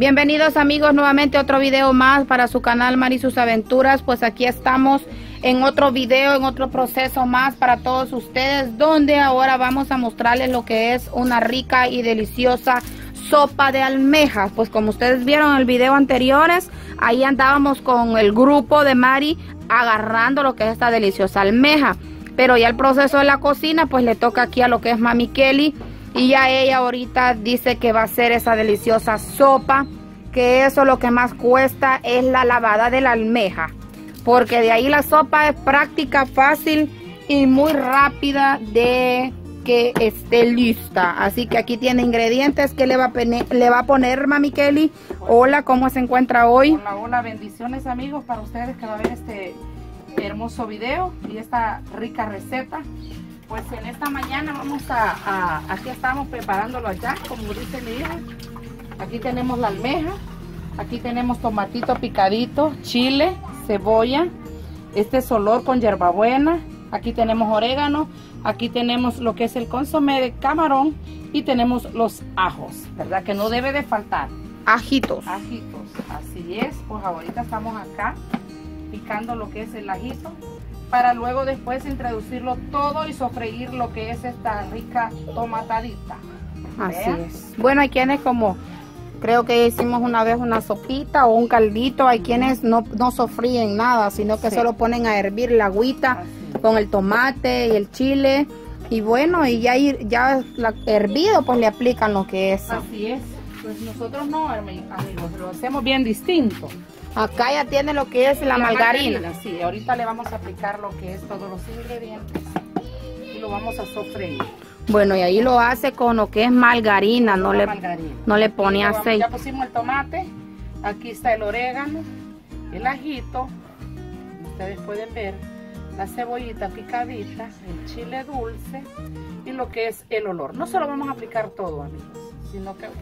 Bienvenidos amigos nuevamente a otro video más para su canal Mari Sus Aventuras. Pues aquí estamos en otro video, en otro proceso más para todos ustedes, donde ahora vamos a mostrarles lo que es una rica y deliciosa sopa de almejas. Pues como ustedes vieron en el video anteriores, ahí andábamos con el grupo de Mari agarrando lo que es esta deliciosa almeja. Pero ya el proceso de la cocina pues le toca aquí a lo que es Mami Kelly. Y ya ella ahorita dice que va a hacer esa deliciosa sopa, que eso lo que más cuesta es la lavada de la almeja, porque de ahí la sopa es práctica, fácil y muy rápida de que esté lista. Así que aquí tiene ingredientes que le va a poner Mami Kelly. Hola, ¿cómo se encuentra hoy? Hola, hola, bendiciones amigos para ustedes que van a ver este hermoso video y esta rica receta. Pues en esta mañana vamos aquí estamos preparándolo allá, como dice mi hija. Aquí tenemos la almeja, aquí tenemos tomatito picadito, chile, cebolla, este solor con hierbabuena, aquí tenemos orégano, aquí tenemos lo que es el consomé de camarón y tenemos los ajos, ¿verdad? Que no debe de faltar. Ajitos. Ajitos, así es. Pues ahorita estamos acá picando lo que es el ajito, para luego después introducirlo todo y sofreír lo que es esta rica tomatadita. Así es. Bueno, hay quienes como, creo que hicimos una vez una sopita o un caldito, hay quienes no sofríen nada, sino que solo ponen a hervir la agüita con el tomate y el chile. Y bueno, y ya hervido pues le aplican lo que es. Así es. Pues nosotros no, amigos, lo hacemos bien distinto. Acá ya tiene lo que es la margarina. Sí, ahorita le vamos a aplicar lo que es todos los ingredientes y lo vamos a sofreír. Bueno, y ahí lo hace con lo que es margarina, no le pone aceite. Ya pusimos el tomate, aquí está el orégano, el ajito, ustedes pueden ver, la cebollita picadita, el chile dulce y lo que es el olor. No se lo vamos a aplicar todo, amigos, sino que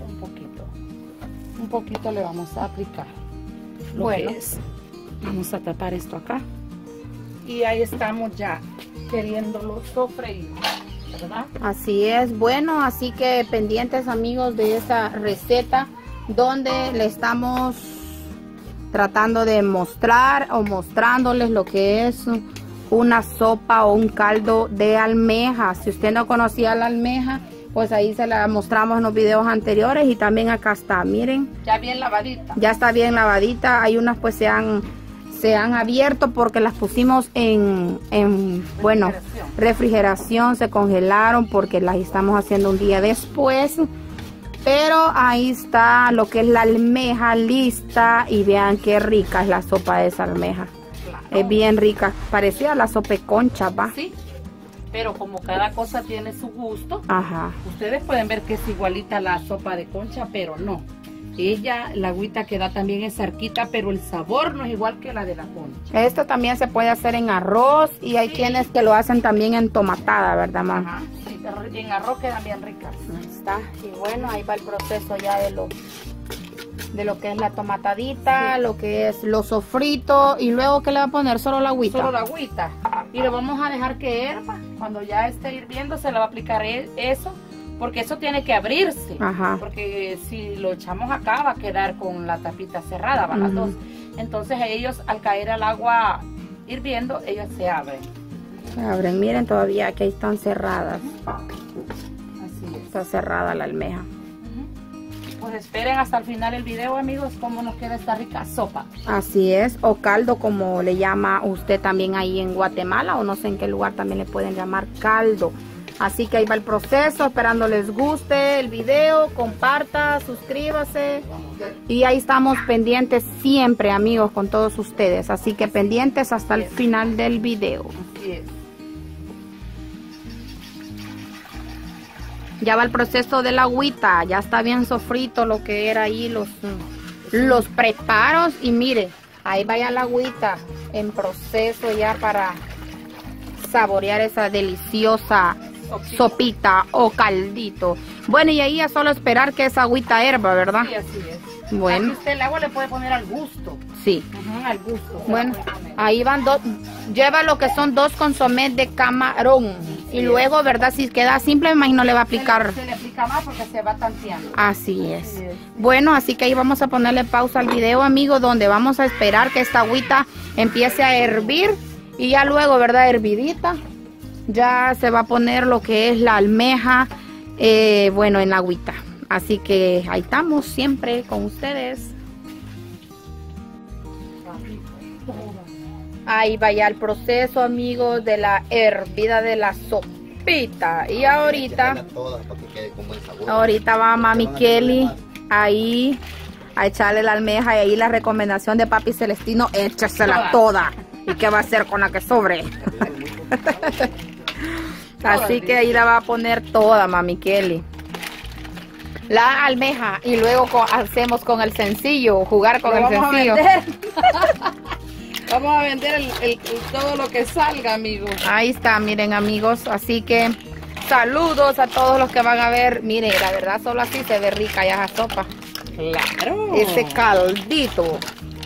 un poquito le vamos a aplicar. Bueno, vamos a tapar esto acá y ahí estamos ya queriéndolo sofreír, ¿verdad? Así es. Bueno, así que pendientes amigos de esta receta donde le estamos tratando de mostrar o mostrándoles lo que es una sopa o un caldo de almeja. Si usted no conocía la almeja, pues ahí se la mostramos en los videos anteriores y también acá está, miren. Ya bien lavadita. Ya está bien lavadita. Hay unas pues se han abierto porque las pusimos en refrigeración, se congelaron porque las estamos haciendo un día después. Pero ahí está lo que es la almeja lista y vean qué rica es la sopa de esa almeja. Claro. Es bien rica, parecía la sopa de concha, ¿va? Sí. Pero como cada cosa tiene su gusto, ajá, ustedes pueden ver que es igualita a la sopa de concha, pero no. Ella, la agüita que da también es arquita, pero el sabor no es igual que la de la concha. Esto también se puede hacer en arroz y hay quienes que lo hacen también en tomatada, ¿verdad, mamá? Ajá, sí, en arroz quedan bien ricas. Ahí está. Y bueno, ahí va el proceso ya de lo que es la tomatadita, lo que es lo sofrito y luego ¿qué le va a poner? Solo la agüita. Solo la agüita. Y lo vamos a dejar que hierva. Cuando ya esté hirviendo se le va a aplicar eso, porque eso tiene que abrirse. Ajá. Porque si lo echamos acá va a quedar con la tapita cerrada, van las dos. Entonces ellos al caer al agua hirviendo, ellos se abren. Se abren, miren todavía que ahí están cerradas. Así es. Está cerrada la almeja. Pues esperen hasta el final del video, amigos, cómo nos queda esta rica sopa. Así es, o caldo como le llama usted también ahí en Guatemala, o no sé en qué lugar también le pueden llamar caldo. Así que ahí va el proceso, esperando les guste el video, comparta, suscríbase. Y ahí estamos pendientes siempre, amigos, con todos ustedes. Así que pendientes hasta el final del video. Así es. Ya va el proceso de la agüita, ya está bien sofrito lo que era ahí los preparos y mire, ahí vaya la agüita en proceso ya para saborear esa deliciosa sopita o caldito. Bueno, y ahí ya solo esperar que esa agüita hierva, ¿verdad? Sí, así es. Bueno. Aquí usted el agua le puede poner al gusto. Sí. Al gusto. Bueno, ahí van lleva lo que son 2 consomés de camarón. Y luego, ¿verdad? Si queda simple, me imagino le va a aplicar. Se le aplica pica más porque se va tanteando. Así es. Bueno, así que ahí vamos a ponerle pausa al video, amigos, donde vamos a esperar que esta agüita empiece a hervir. Y ya luego, ¿verdad? Hervidita, ya se va a poner lo que es la almeja, bueno, en la agüita. Así que ahí estamos siempre con ustedes. Ahí va ya el proceso, amigos, de la hervida de la sopita. Y ahorita va Mami Kelly ahí a echarle la almeja. Y ahí la recomendación de Papi Celestino, échasela toda. ¿Y qué va a hacer con la que sobre? Así que ahí la va a poner toda Mami Kelly. La almeja. Y luego hacemos con el sencillo, jugar con el sencillo. Vamos a vender todo lo que salga, amigos. Ahí está, miren, amigos. Así que saludos a todos los que van a ver. Miren, la verdad solo así se ve rica ya esa sopa. Claro. Ese caldito.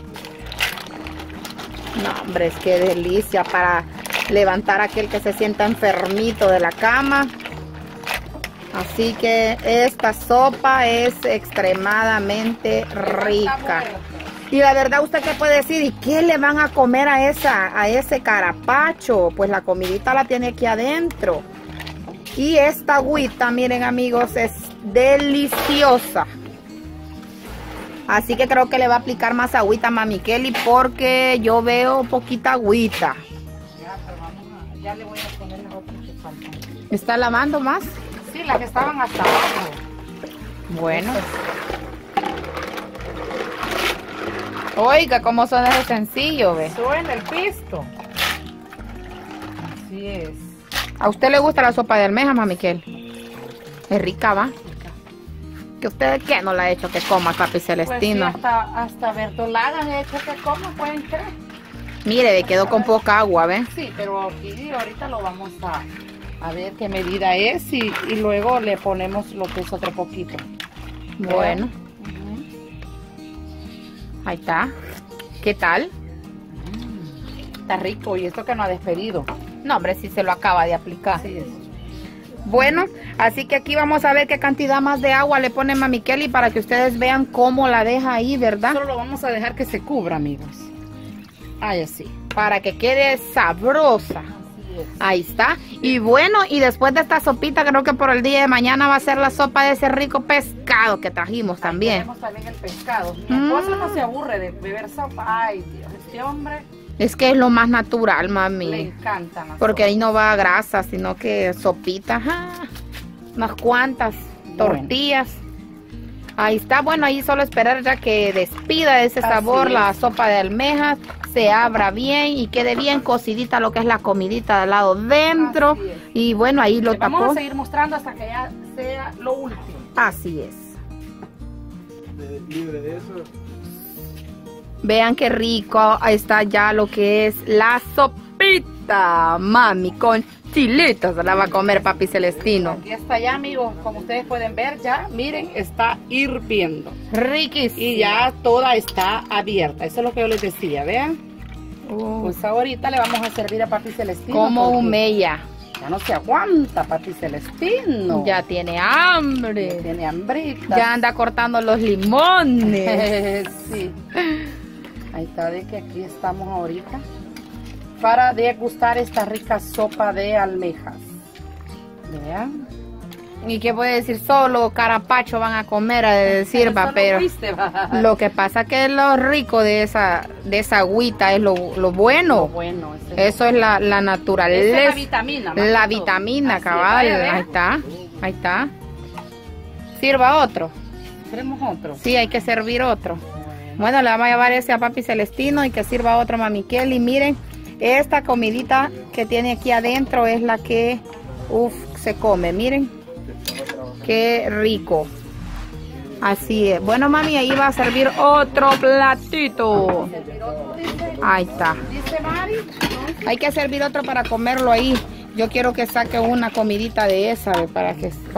No, hombre, es que delicia para levantar a aquel que se sienta enfermito de la cama. Así que esta sopa es extremadamente rica. Y la verdad, ¿usted qué puede decir? ¿Y qué le van a comer a ese carapacho? Pues la comidita la tiene aquí adentro. Y esta agüita, miren, amigos, es deliciosa. Así que creo que le va a aplicar más agüita a Mami Kelly porque yo veo poquita agüita. Ya le voy a poner las otras que faltan. ¿Está lavando más? Sí, las que estaban hasta abajo. Bueno. Oiga, cómo suena ese sencillo, ¿ve? Suena el pisto. Así es. ¿A usted le gusta la sopa de almeja, Mami Kelly? Es rica, ¿va? ¿Que usted qué no la ha hecho que coma, Papi Celestino? Pues sí, hasta verdolagas he hecho que coma, pueden creer. Mire, le quedó con poca agua, ¿ve? Sí, pero aquí ahorita lo vamos a ver qué medida es y luego le ponemos lo que es otro poquito. Bueno. Ahí está. ¿Qué tal? Está rico y esto que no ha despedido. No, hombre, sí se lo acaba de aplicar. Sí, es. Bueno, así que aquí vamos a ver qué cantidad más de agua le pone Mami Kelly para que ustedes vean cómo la deja ahí, ¿verdad? Solo lo vamos a dejar que se cubra, amigos. Ahí así. Para que quede sabrosa. Ahí está. Y bueno, y después de esta sopita, creo que por el día de mañana va a ser la sopa de ese rico pescado que trajimos también. Tenemos también el pescado. Mi esposo no se aburre de beber sopa. Ay, Dios, este hombre. Es que es lo más natural, mami. Le encanta. Porque ahí no va grasa, sino que sopita. Unas cuantas tortillas. Ahí está. Bueno, ahí solo esperar ya que despida de ese sabor la sopa de almejas. Se abra bien y quede bien cocidita lo que es la comidita de lado dentro. Y bueno, ahí lo tapó. Vamos a seguir mostrando hasta que ya sea lo último. Así es. Libre de eso. Vean qué rico. Ahí está ya lo que es la sopita, mami, con chilitos. Se la va a comer Papi Celestino. Y está ya, amigos. Como ustedes pueden ver, ya, miren, está hirviendo. Riquísimo. Y ya toda está abierta. Eso es lo que yo les decía, vean. Pues ahorita le vamos a servir a Papi Celestino. Como humella. Ya no se aguanta, Papi Celestino. Ya tiene hambre. Tiene hambrita. Ya anda cortando los limones. Sí. Ahí está, de que aquí estamos ahorita para degustar esta rica sopa de almejas. Vean. ¿Y qué puede decir? Solo carapacho van a comer, a decir, pero lo que pasa que lo rico de esa agüita es lo bueno. Lo bueno. Eso es la naturaleza. Esa es la vitamina. La vitamina, cabal. Ahí está. Ahí está. Sirva otro. ¿Queremos otro? Sí, hay que servir otro. Bueno, le vamos a llevar ese a Papi Celestino y que sirva otro Mami Kelly. Miren, esta comidita que tiene aquí adentro es la que se come. Miren, qué rico. Así es. Bueno, mami, ahí va a servir otro platito. Ahí está. Dice Mari. Hay que servir otro para comerlo ahí. Yo quiero que saque una comidita de esa, para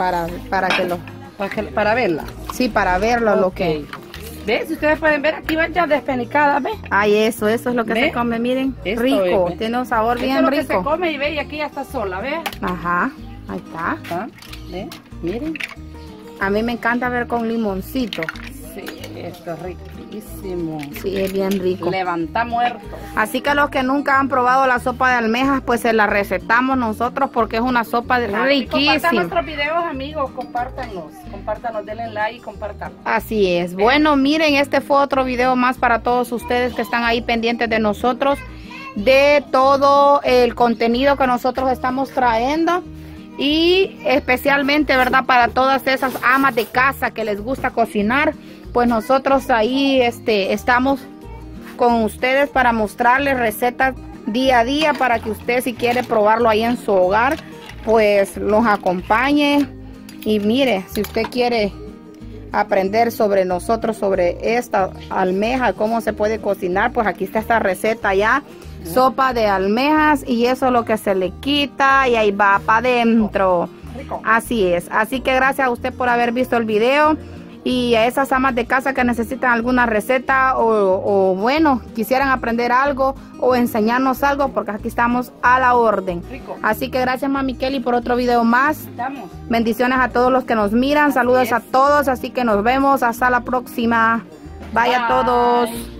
verla. Sí, para verlo lo que. ¿Ves? Si ustedes pueden ver, aquí van ya despenicadas, ¿ves? Ay, eso es lo que se come, miren. Esto rico, es, tiene un sabor bien rico. rico. Esto es lo que se come y ve, y aquí ya está sola, ¿ves? Ajá, ahí está. ¿Ves? Miren. A mí me encanta ver con limoncito. Sí, esto es riquísimo. Sí, es bien rico. Levanta muertos. Así que los que nunca han probado la sopa de almejas, pues se la recetamos nosotros porque es una sopa riquísima. Compartan nuestros videos, amigos, compártanos, denle like y compártanos. Así es. Bueno, miren, este fue otro video más para todos ustedes que están ahí pendientes de nosotros, de todo el contenido que nosotros estamos trayendo. Y especialmente, ¿verdad? Para todas esas amas de casa que les gusta cocinar, pues nosotros ahí estamos con ustedes para mostrarles recetas día a día para que usted, si quiere probarlo ahí en su hogar, pues los acompañe. Y mire, si usted quiere aprender sobre nosotros, sobre esta almeja, cómo se puede cocinar, pues aquí está esta receta ya. Sopa de almejas, y eso es lo que se le quita y ahí va para adentro. Así es. Así que gracias a usted por haber visto el video, y a esas amas de casa que necesitan alguna receta o bueno, quisieran aprender algo o enseñarnos algo, porque aquí estamos a la orden. Así que gracias, Mami Kelly, por otro video más. Bendiciones a todos los que nos miran, saludos a todos, así que nos vemos hasta la próxima. Bye a todos.